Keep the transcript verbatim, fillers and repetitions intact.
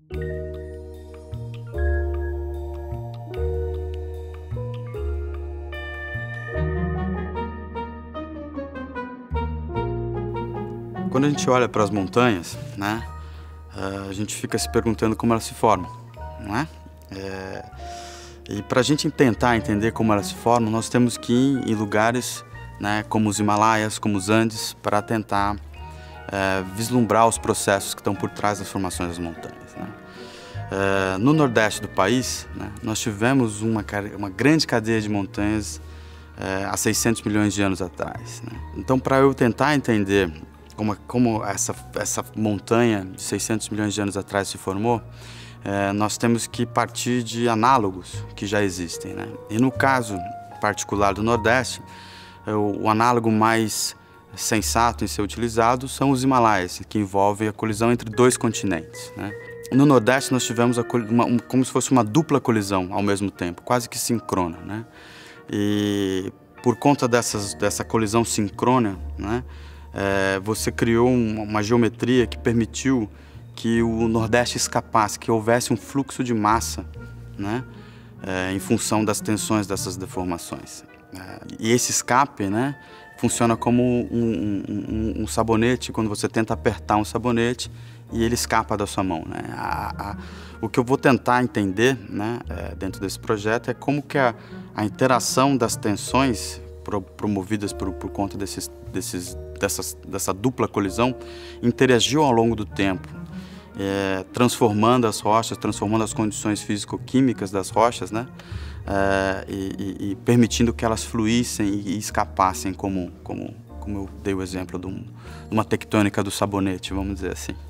Quando a gente olha para as montanhas, né, a gente fica se perguntando como elas se formam, não é? É, e para a gente tentar entender como elas se formam, nós temos que ir em lugares, né, como os Himalaias, como os Andes, para tentar é, vislumbrar os processos que estão por trás das formações das montanhas, né? É, no nordeste do país, né, nós tivemos uma, uma grande cadeia de montanhas é, há seiscentos milhões de anos atrás, né? Então, para eu tentar entender como, como essa, essa montanha de seiscentos milhões de anos atrás se formou, é, nós temos que partir de análogos que já existem, né? E no caso particular do Nordeste, é, o, o análogo mais sensato em ser utilizado são os Himalaias, que envolvem a colisão entre dois continentes, né? No Nordeste nós tivemos a, uma, um, como se fosse uma dupla colisão ao mesmo tempo, quase que sincrona, né? E por conta dessas, dessa colisão sincrona, né, é, você criou uma, uma geometria que permitiu que o Nordeste escapasse, que houvesse um fluxo de massa, né, é, em função das tensões dessas deformações. É, e esse escape, né, funciona como um, um, um sabonete, quando você tenta apertar um sabonete e ele escapa da sua mão, né? A, a, o que eu vou tentar entender, né, é, dentro desse projeto é como que a, a interação das tensões pro, promovidas por, por conta desses, desses, dessas, dessa dupla colisão interagiu ao longo do tempo, é, transformando as rochas, transformando as condições físico-químicas das rochas, né, é, e, e, e permitindo que elas fluíssem e, e escapassem, como, como, como eu dei o exemplo de, um, de uma tectônica do sabonete, vamos dizer assim.